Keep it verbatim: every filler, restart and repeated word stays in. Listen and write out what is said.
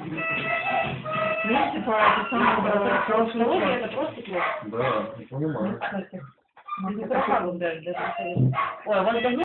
Видите, по это самое Психология это просто плохо. Да, понимаю. кстати. Без микрофона даже. Ой, у вас давно